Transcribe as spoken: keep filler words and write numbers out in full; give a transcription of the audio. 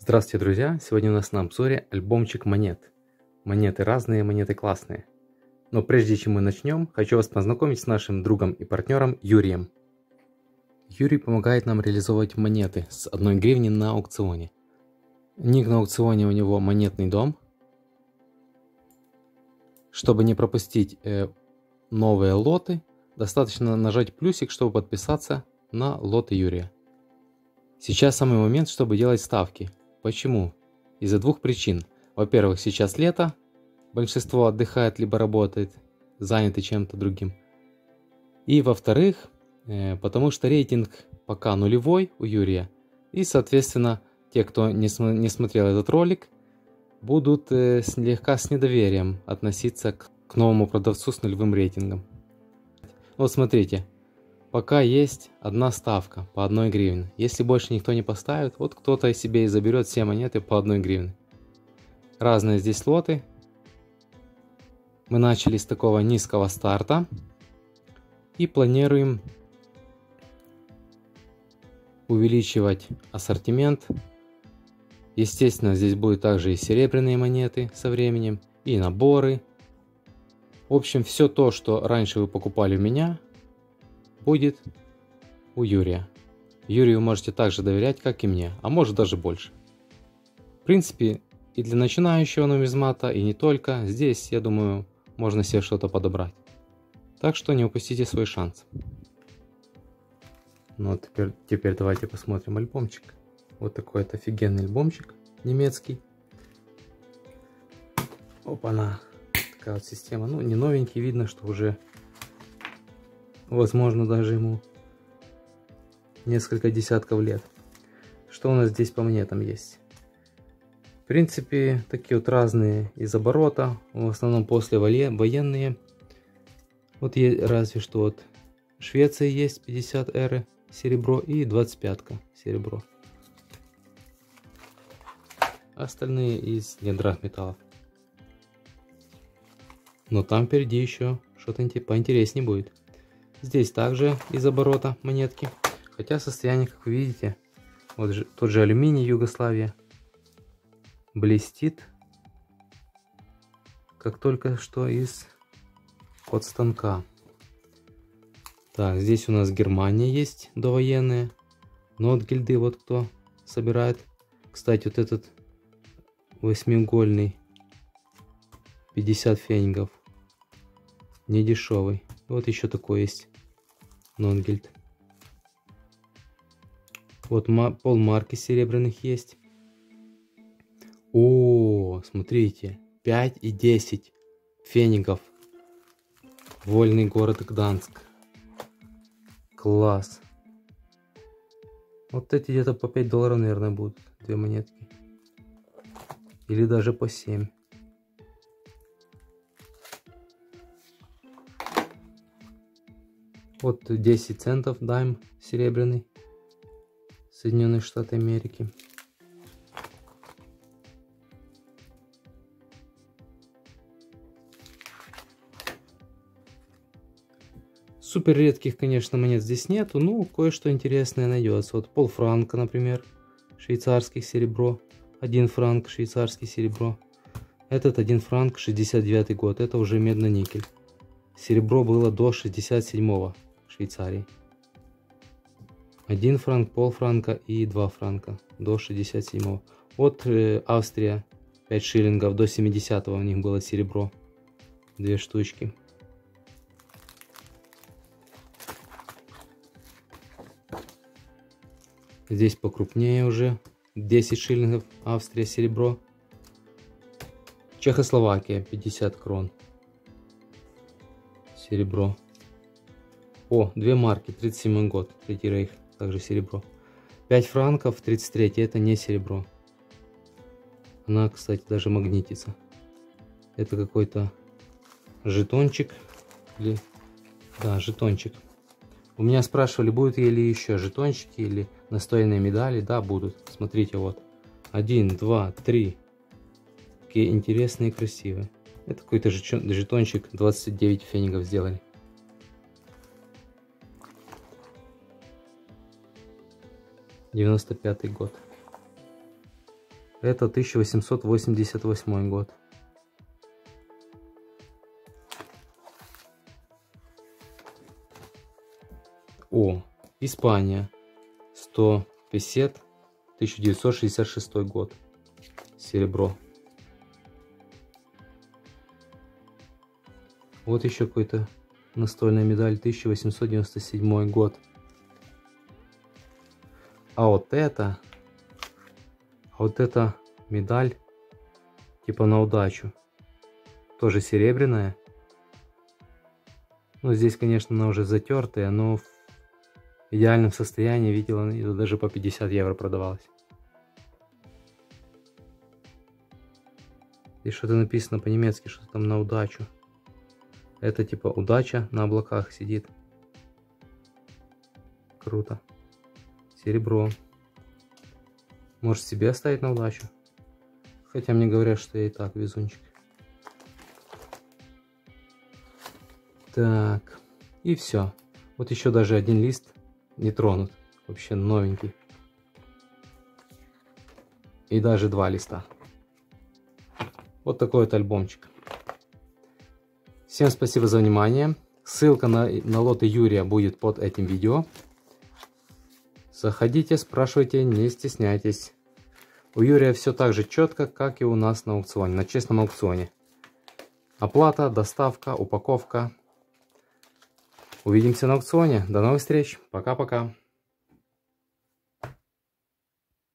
Здравствуйте, друзья! Сегодня у нас на обзоре альбомчик монет. Монеты разные, монеты классные. Но прежде чем мы начнем, хочу вас познакомить с нашим другом и партнером Юрием. Юрий помогает нам реализовывать монеты с одной гривни на аукционе. Ник на аукционе у него «Монетный дом». Чтобы не пропустить э, новые лоты, достаточно нажать плюсик, чтобы подписаться на лоты Юрия. Сейчас самый момент, чтобы делать ставки. Почему? Из-за двух причин. Во-первых, сейчас лето, большинство отдыхает либо работает, заняты чем-то другим. И во-вторых, э, потому что рейтинг пока нулевой у Юрия. И, соответственно, те, кто не, см не смотрел этот ролик, будут э, слегка с недоверием относиться к, к новому продавцу с нулевым рейтингом. Вот смотрите. Пока есть одна ставка по одной гривне. Если больше никто не поставит, вот кто-то себе и заберет все монеты по одной гривне. Разные здесь лоты. Мы начали с такого низкого старта. И планируем увеличивать ассортимент. Естественно, здесь будут также и серебряные монеты со временем, и наборы. В общем, все то, что раньше вы покупали у меня, будет у Юрия. Юрию вы можете также доверять, как и мне, а может даже больше. В принципе, и для начинающего нумизмата, и не только, здесь, я думаю, можно себе что-то подобрать. Так что не упустите свой шанс. Ну, вот теперь, теперь давайте посмотрим альбомчик. Вот такой вот офигенный альбомчик немецкий. Опа-на! Такая вот система. Ну, не новенький, видно, что уже... Возможно, даже ему несколько десятков лет. Что у нас здесь по монетам есть? В принципе, такие вот разные из оборота. В основном послевоенные. Вот есть, разве что вот в Швеции есть пятьдесят эры серебро и двадцать пятка серебро. Остальные из недрах металлов. Но там впереди еще что-то поинтереснее будет. Здесь также из оборота монетки. Хотя состояние, как вы видите, вот же, тот же алюминий Югославия блестит, как только что из от станка. Так, здесь у нас Германия есть довоенная. Нотгильды, вот кто собирает. Кстати, вот этот восьмиугольный пятьдесят фенингов. Не дешевый. Вот еще такой есть. Нотгильд. Вот полмарки серебряных есть. О, смотрите. пять и десять фенингов. Вольный город Гданск. Класс. Вот эти где-то по пять долларов, наверное, будут. Две монетки. Или даже по семь. Вот десять центов дайм серебряный. Соединенные Штаты Америки. Супер редких, конечно, монет здесь нету. Ну, кое-что интересное найдется. Вот полфранка, например. Швейцарских серебро. Один франк швейцарский серебро. Этот один франк шестьдесят девятый год. Это уже медно-никель. Серебро было до шестьдесят седьмого. Швейцарии. один франк, полфранка и два франка до шестьдесят седьмого. Вот э, Австрия, пять шиллингов, до семидесятого у них было серебро. Две штучки. Здесь покрупнее уже. десять шиллингов, Австрия, серебро. Чехословакия, пятьдесят крон. Серебро. О, две марки, тридцать седьмой год, Третий рейх, также серебро. пять франков, тридцать третий, это не серебро. Она, кстати, даже магнитится. Это какой-то жетончик. Или... Да, жетончик. У меня спрашивали, будут ли еще жетончики или настойные медали. Да, будут. Смотрите, вот. Один, два, три. Какие интересные и красивые. Это какой-то жетончик, двадцать девять фенингов сделали. девяносто пятый год. Это тысяча восемьсот восемьдесят восьмой год. О, Испания. сто пятьдесят, тысяча девятьсот шестьдесят шестой год. Серебро. Вот еще какой-то настольная медаль, тысяча восемьсот девяносто седьмой год. А вот это, а вот эта медаль типа на удачу. Тоже серебряная. Ну, здесь, конечно, она уже затертая, но в идеальном состоянии, видела, даже по пятьдесят евро продавалась. Здесь что-то написано по-немецки, что-то там на удачу. Это типа удача на облаках сидит. Круто. Серебро. Может себе оставить на удачу? Хотя мне говорят, что я и так везунчик. Так. И все. Вот еще даже один лист не тронут. Вообще новенький. И даже два листа. Вот такой вот альбомчик. Всем спасибо за внимание. Ссылка на, на лоты Юрия будет под этим видео. Заходите, спрашивайте, не стесняйтесь. У Юрия все так же четко, как и у нас на аукционе, на честном аукционе. Оплата, доставка, упаковка. Увидимся на аукционе. До новых встреч. Пока-пока.